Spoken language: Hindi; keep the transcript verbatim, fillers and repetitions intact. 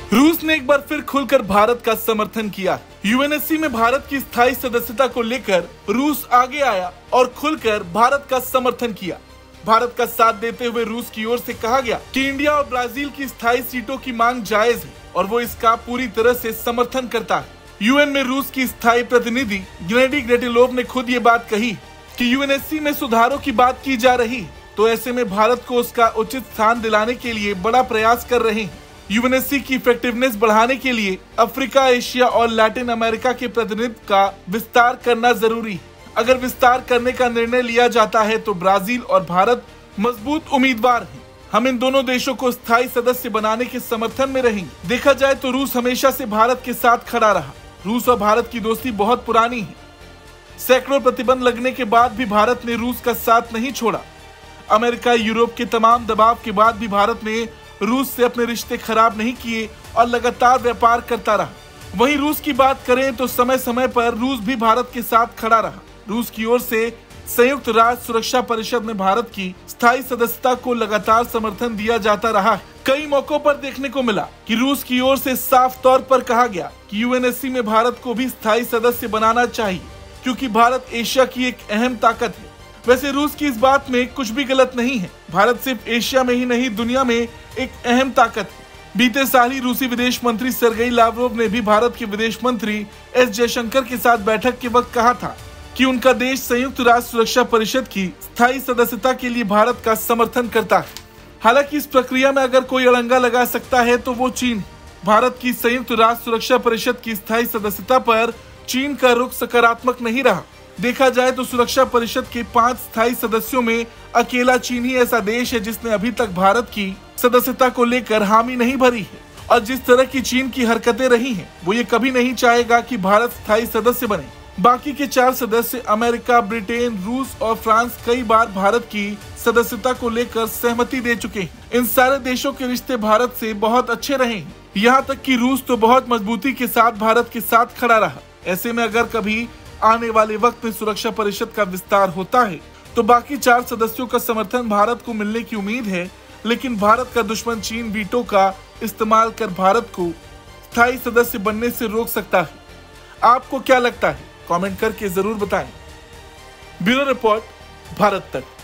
रूस ने एक बार फिर खुलकर भारत का समर्थन किया। यूएनएससी में भारत की स्थायी सदस्यता को लेकर रूस आगे आया और खुलकर भारत का समर्थन किया। भारत का साथ देते हुए रूस की ओर से कहा गया कि इंडिया और ब्राजील की स्थायी सीटों की मांग जायज है और वो इसका पूरी तरह से समर्थन करता है। यूएन में रूस की स्थायी प्रतिनिधि गेनेडी ग्रेटिलोव ने खुद ये बात कही कि यूएनएससी में सुधारों की बात की जा रही है, तो ऐसे में भारत को उसका उचित स्थान दिलाने के लिए बड़ा प्रयास कर रहे हैं। यूएनएससी की इफेक्टिवनेस बढ़ाने के लिए अफ्रीका, एशिया और लैटिन अमेरिका के प्रतिनिधित्व का विस्तार करना जरूरी है। अगर विस्तार करने का निर्णय लिया जाता है तो ब्राजील और भारत मजबूत उम्मीदवार हैं। हम इन दोनों देशों को स्थायी सदस्य बनाने के समर्थन में रहेंगे। देखा जाए तो रूस हमेशा से भारत के साथ खड़ा रहा। रूस और भारत की दोस्ती बहुत पुरानी है। सैकड़ों प्रतिबंध लगने के बाद भी भारत ने रूस का साथ नहीं छोड़ा। अमेरिका, यूरोप के तमाम दबाव के बाद भी भारत ने रूस से अपने रिश्ते खराब नहीं किए और लगातार व्यापार करता रहा। वहीं रूस की बात करें तो समय समय पर रूस भी भारत के साथ खड़ा रहा। रूस की ओर से संयुक्त राष्ट्र सुरक्षा परिषद में भारत की स्थायी सदस्यता को लगातार समर्थन दिया जाता रहा है। कई मौकों पर देखने को मिला कि रूस की ओर से साफ तौर पर कहा गया कि यूएनएससी में भारत को भी स्थायी सदस्य बनाना चाहिए, क्योंकि भारत एशिया की एक अहम ताकत है। वैसे रूस की इस बात में कुछ भी गलत नहीं है। भारत सिर्फ एशिया में ही नहीं, दुनिया में एक अहम ताकत है। बीते साल ही रूसी विदेश मंत्री सर्गेई लावरोव ने भी भारत के विदेश मंत्री एस जयशंकर के साथ बैठक के वक्त कहा था कि उनका देश संयुक्त राष्ट्र सुरक्षा परिषद की स्थायी सदस्यता के लिए भारत का समर्थन करता है। हालांकि इस प्रक्रिया में अगर कोई अड़ंगा लगा सकता है तो वो चीन। भारत की संयुक्त राष्ट्र सुरक्षा परिषद की स्थायी सदस्यता पर चीन का रुख सकारात्मक नहीं रहा। देखा जाए तो सुरक्षा परिषद के पांच स्थायी सदस्यों में अकेला चीन ही ऐसा देश है जिसने अभी तक भारत की सदस्यता को लेकर हामी नहीं भरी है। और जिस तरह की चीन की हरकतें रही हैं, वो ये कभी नहीं चाहेगा कि भारत स्थायी सदस्य बने। बाकी के चार सदस्य अमेरिका, ब्रिटेन, रूस और फ्रांस कई बार भारत की सदस्यता को लेकर सहमति दे चुके हैं। इन सारे देशों के रिश्ते भारत से बहुत अच्छे रहे हैं। यहाँ तक कि रूस तो बहुत मजबूती के साथ भारत के साथ खड़ा रहा। ऐसे में अगर कभी आने वाले वक्त में सुरक्षा परिषद का विस्तार होता है तो बाकी चार सदस्यों का समर्थन भारत को मिलने की उम्मीद है। लेकिन भारत का दुश्मन चीन वीटो का इस्तेमाल कर भारत को स्थायी सदस्य बनने से रोक सकता है। आपको क्या लगता है? कमेंट करके जरूर बताएं। ब्यूरो रिपोर्ट, भारत तक।